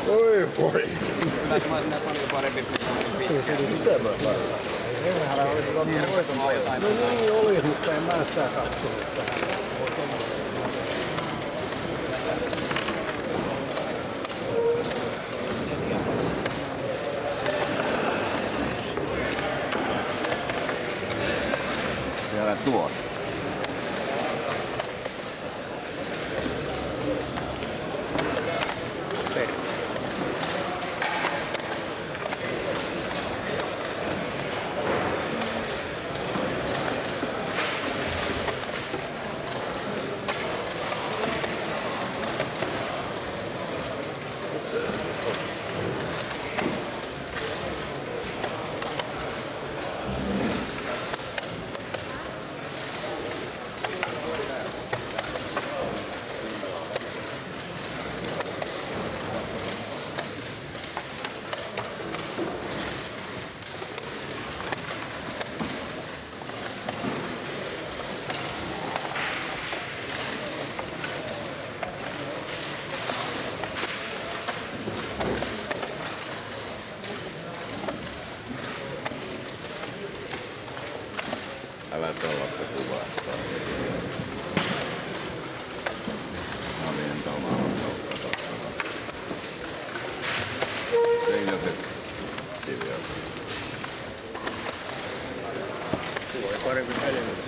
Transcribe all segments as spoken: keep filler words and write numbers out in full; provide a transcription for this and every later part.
Oi voi. Kyllä se olisi paljon parempi pitkään. Mitä mä päällä? Siellä voisi olla jotain. No niin oli, mutta en mä sitä katsonut tähän. Siellä tuot. Älä tällaista kuvaa. Mä olin tomalla kautta. Seinäset kiviä. Sulla oli parempi elämys.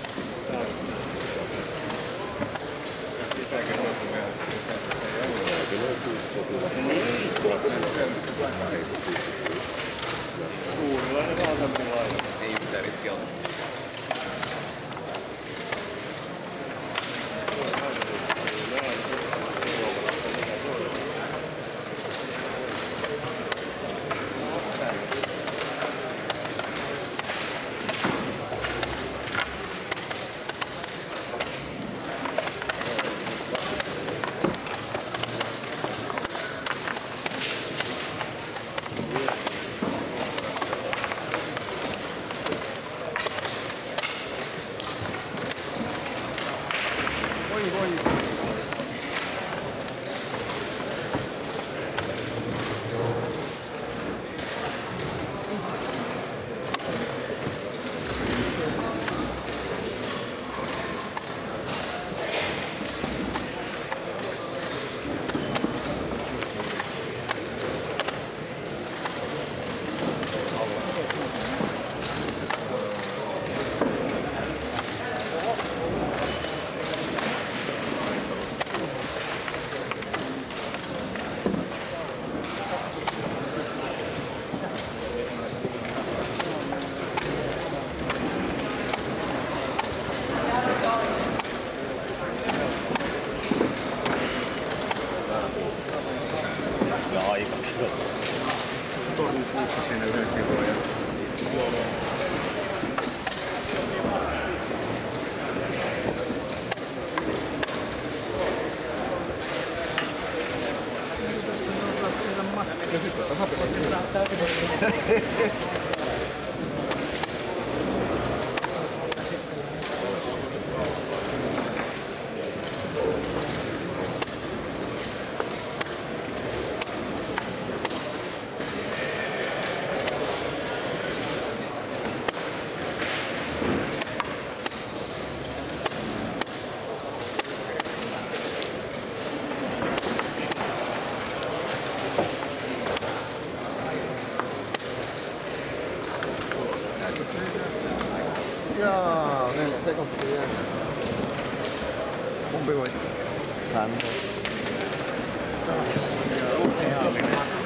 Pitääkin olla vielä. Suurilainen valtampilainen. Ei yhtään riskiä olla. Voi voi. Ja aikakin. Torni suussa siinä yhden sivun ja... Ja sitten tasapuolisesti. Jaa, neljä sekuntia jää. Kumpi voitti? Hän. Ja useammin.